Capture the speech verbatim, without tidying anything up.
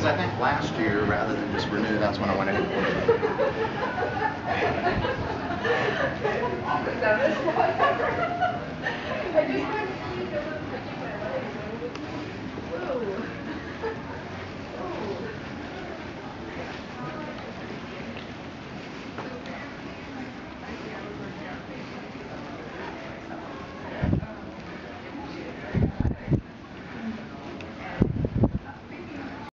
Because I think last year, rather than just renew, that's when I went ahead and Is that this one? I just